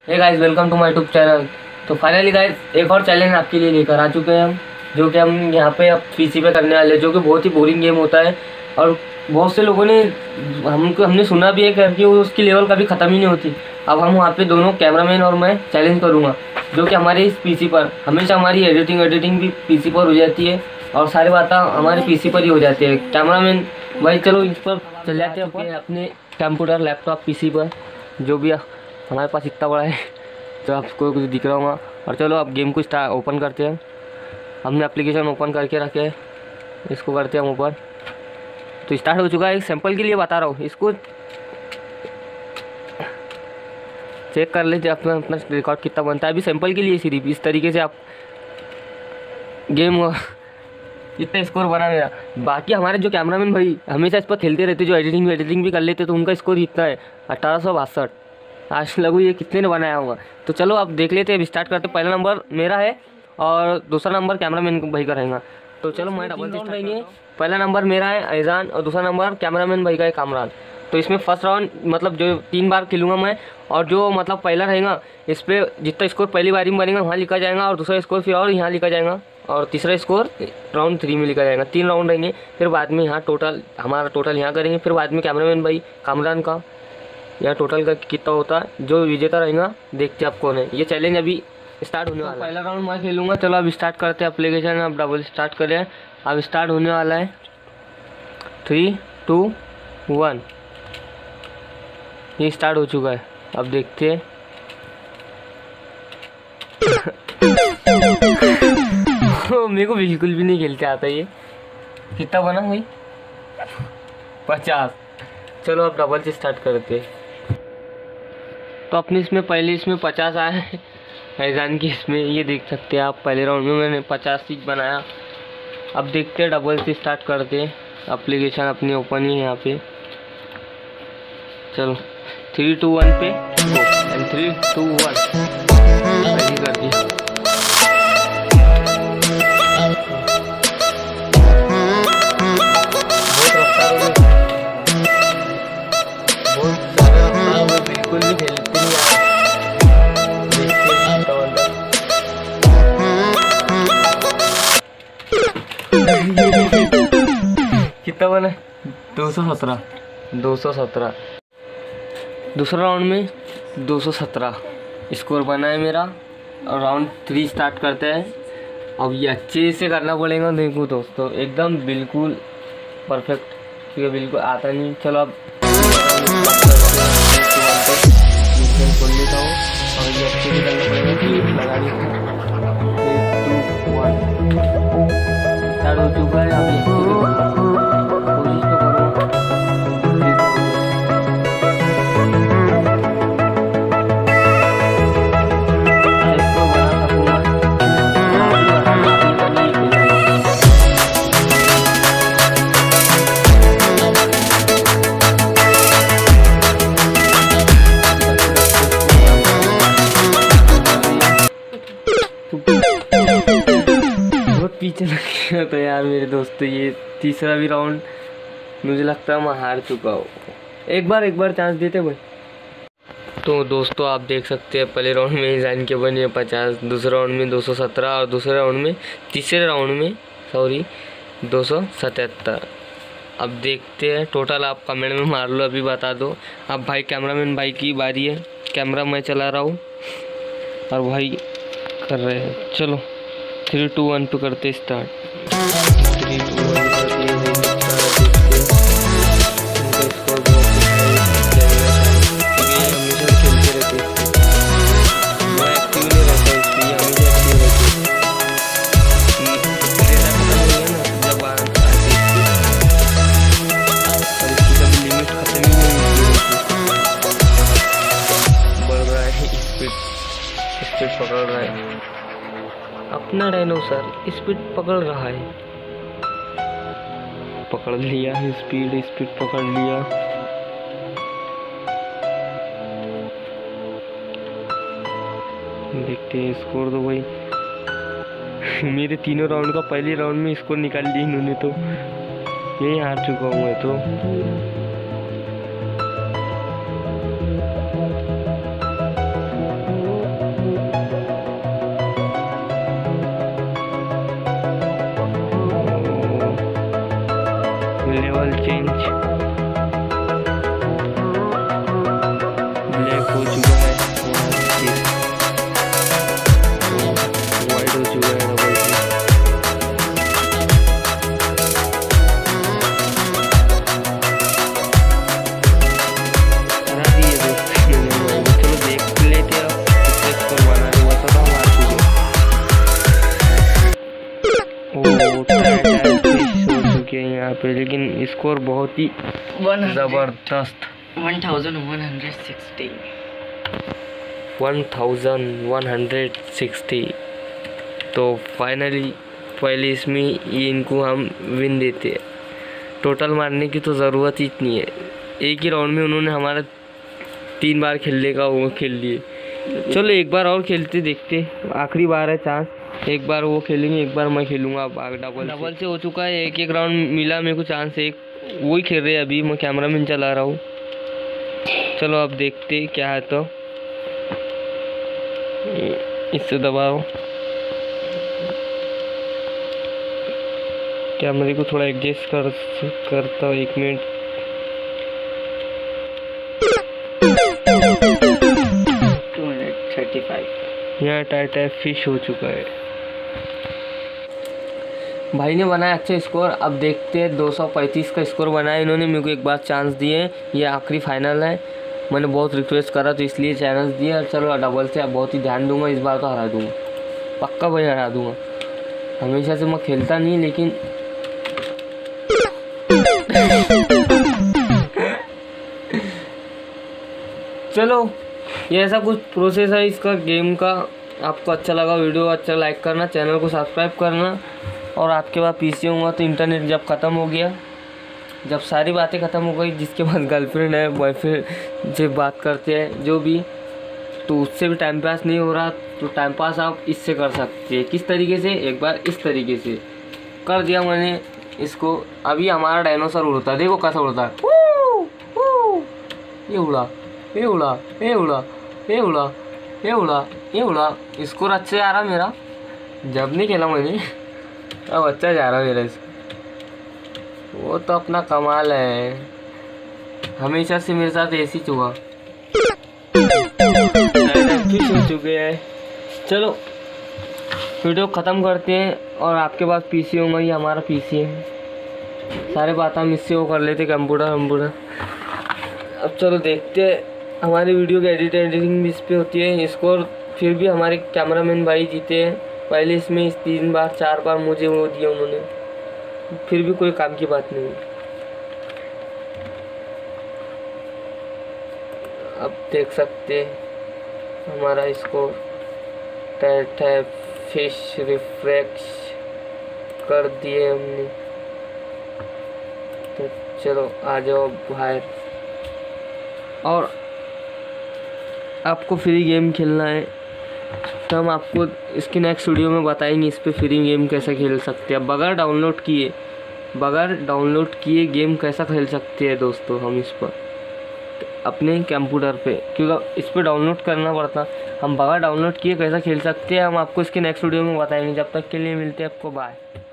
Hey guys, welcome to my YouTube channel. तो finally guys एक और चैलेंज आपके लिए लेकर आ चुके हैं हम, जो कि हम यहाँ पे अब पीसी पे करने वाले हैं, जो कि बहुत ही बोरिंग गेम होता है। और बहुत से लोगों ने हमने सुना भी है कि वो उसकी लेवल कभी ख़त्म ही नहीं होती। अब हम वहाँ पे दोनों कैमरामैन और मैं चैलेंज करूँगा, जो कि हमारे इस पीसी पर हमेशा हमारी एडिटिंग भी पीसी पर हो जाती है और सारी बातें हमारे पीसी पर ही हो जाती है। कैमरामैन भाई चलो इस पर चल जाते हैं अपने कंप्यूटर लैपटॉप पीसी पर, जो भी हमारे पास इतना बड़ा है तो आपको कुछ दिख रहा होगा। और चलो अब गेम को ओपन करते हैं। हमने एप्लीकेशन ओपन करके रखे है, इसको करते हैं हम ओपन। तो स्टार्ट हो चुका है। एक सैंपल के लिए बता रहा हूँ, इसको चेक कर लीजिए अपना रिकॉर्ड कितना बनता है। अभी सैंपल के लिए सिर्फ इस तरीके से आप गेम इतना स्कोर बना मेरा। बाकी हमारे जो कैमरामैन भाई हमेशा इस पर खेलते रहते, जो एडिटिंग भी कर लेते, तो उनका स्कोर इतना है 1862। आज लगू ये कितने ने बनाया होगा। तो चलो अब देख लेते हैं, अब स्टार्ट करते। पहला नंबर मेरा है और दूसरा नंबर कैमरामैन भाई का रहेगा। तो चलो मैं डबल राउंड रहेंगे। पहला नंबर मेरा है ऐजान और दूसरा नंबर कैमरामैन भाई का है कामरान। तो इसमें फर्स्ट राउंड मतलब जो 3 बार खेलूँगा मैं, और जो मतलब पहला रहेगा इस पर जितना स्कोर पहली बारी में बनेगा वहाँ लिखा जाएगा, और दूसरा स्कोर फिर और यहाँ लिखा जाएगा, और तीसरा स्कोर राउंड 3 में लिखा जाएगा। 3 राउंड रहेंगे, फिर बाद में यहाँ हमारा टोटल यहाँ करेंगे, फिर बाद में कैमरामैन भाई कामरान का यहाँ टोटल का कितना होता है। जो विजेता रहेगा देखते हैं आप कौन है। ये चैलेंज अभी स्टार्ट होने वाला है। पहला राउंड मैं खेलूँगा। चलो अब स्टार्ट करते हैं एप्लीकेशन। अब डबल स्टार्ट करें, अब स्टार्ट होने वाला है। 3, 2, 1 ये स्टार्ट हो चुका है। अब देखते हैं। मेरे को बिल्कुल भी नहीं खेलते आता ये। कितना बना भाई? 50। चलो अब डबल से स्टार्ट करते हैं। तो अपने इसमें पहले इसमें 50 आया है ऐजान की। इसमें ये देख सकते हैं आप, पहले राउंड में मैंने 50 चीज बनाया। अब देखते हैं, डबल से स्टार्ट करते हैं। एप्लीकेशन अपनी ओपन ही है यहाँ पे। चलो 3, 2, 1 पे 3, 2, 1 रेडी कर दिया। बहुत रफ्तार हो गई, बिल्कुल भी खेलती नहीं यार। कितना बना? 217। दूसरा राउंड में 217 स्कोर बना है मेरा। और राउंड 3 स्टार्ट करते हैं। अब ये अच्छे से करना पड़ेगा। देखो दोस्तों, एकदम बिल्कुल परफेक्ट, ये बिल्कुल आता नहीं। चलो अब खोल लेता हूँ और ये अच्छे से करना पड़ेगा कि लगानी है। 3, 2, 1 स्टार्ट हो चुका है। अभी कोशिश तो करो। बहुत पीछे लग गया था यार मेरे दोस्तों। ये तीसरा भी राउंड मुझे लगता है मैं हार चुका हूँ। एक बार चांस देते भाई। तो दोस्तों आप देख सकते हैं, पहले राउंड में जान के बनी है 50, दूसरे राउंड में 217 और तीसरे राउंड में 277। अब देखते हैं टोटल। आप कमेंट में मार लो, अभी बता दो। अब भाई कैमरामैन भाई की बारी है। कैमरा मैं चला रहा हूँ और भाई कर रहे हैं। चलो 3, 2, 1 पे करते स्टार्ट। 3, 2, 1 स्पीड पकड़ रहा है अपना डायनोसर, स्पीड पकड़ रहा है। पकड़ लिया है, स्पीड पकड़ लिया। देखते हैं स्कोर। तो भाई मेरे तीनों राउंड का पहले राउंड में स्कोर निकाल लिया इन्होंने, तो यही हार चुका हूँ मैं तो। कलर चेंज, ब्लैक हो चुका है, वाइट हो चुका है, डबल हरा दिए दोस्त। चलो देख लेते हैं अब कितने स्कोर बना रहे, बता दो हमारे हो चुके हैं यहाँ पे, लेकिन स्कोर बहुत ही जबरदस्त 1160। तो फाइनली पहले इसमें ये इनको हम विन देते हैं। टोटल मारने की तो ज़रूरत ही इतनी है, एक ही राउंड में उन्होंने हमारा 3 बार खेलने का वो खेल लिए। चलो एक बार और खेलते देखते, आखिरी बार है चांस, एक बार वो खेलेंगे, एक बार मैं खेलूँगा। अब डबल से हो चुका है, एक राउंड मिला मेरे को चांस, एक वही खेल रहे हैं अभी, मैं कैमरामैन चला रहा हूँ। चलो अब देखते क्या है। तो इससे दबाओ, कैमरे को थोड़ा एडजस्ट करता हूँ, 1 मिनट। यहाँ टाटा फिश हो चुका है। भाई ने बनाया अच्छा स्कोर। अब देखते हैं 235 का स्कोर बनाया इन्होंने, मेरे को एक बार चांस दिए, ये आखिरी फाइनल है, मैंने बहुत रिक्वेस्ट करा तो इसलिए चांस दिया। चलो डबल से अब बहुत ही ध्यान दूंगा, इस बार तो हरा दूंगा, पक्का भाई हरा दूंगा। हमेशा से मैं खेलता नहीं, लेकिन चलो ये ऐसा कुछ प्रोसेस है इसका गेम का। आपको अच्छा लगा वीडियो, अच्छा लाइक करना, चैनल को सब्सक्राइब करना। और आपके पास पीसी होगा तो इंटरनेट जब ख़त्म हो गया, जब सारी बातें ख़त्म हो गई, जिसके पास गर्लफ्रेंड है बॉयफ्रेंड से बात करते हैं जो भी, तो उससे भी टाइम पास नहीं हो रहा, तो टाइम पास आप इससे कर सकते हैं। किस तरीके से, एक बार इस तरीके से कर दिया मैंने इसको। अभी हमारा डायनासोर उड़ता है, देखो कैसा उड़ता है, ये उड़ा, ये उड़ा, ये उड़ा, ये उड़ा, ये उड़ा, ये उड़ा। स्कोर अच्छे आ रहा मेरा, जब नहीं खेला मैंने, अब अच्छा जा रहा मेरा स्कोर। वो तो अपना कमाल है, हमेशा से मेरे साथ ऐसी चुका फिश हो चुके हैं। चलो वीडियो ख़त्म करते हैं। और आपके पास पीसी होगा, ये हमारा पीसी है, सारे बात हम इससे वो कर लेते, कंप्यूटर। अब चलो देखते हैं, हमारी वीडियो की एडिटिंग भी इस पर होती है। स्कोर फिर भी हमारे कैमरामैन भाई जीते हैं। पहले इसमें 3 बार 4 बार मुझे वो दिया उन्होंने, फिर भी कोई काम की बात नहीं। अब देख सकते हमारा स्कोर, फिश रिफ्रेश कर दिए हमने। तो चलो आ जाओ बाहर। और आपको फ्री गेम खेलना है तो हम आपको इसकी नेक्स्ट वीडियो में बताएंगे इस पे फ्री गेम कैसे खेल सकते हैं। बगैर डाउनलोड किए गेम कैसा खेल सकते हैं दोस्तों हम इस पर अपने कंप्यूटर पे, क्योंकि इस पर डाउनलोड करना पड़ता। हम बगैर डाउनलोड किए कैसा खेल सकते हैं हम आपको इसके नेक्स्ट वीडियो में बताएंगे। जब तक के लिए मिलते हैं आपको, बाय।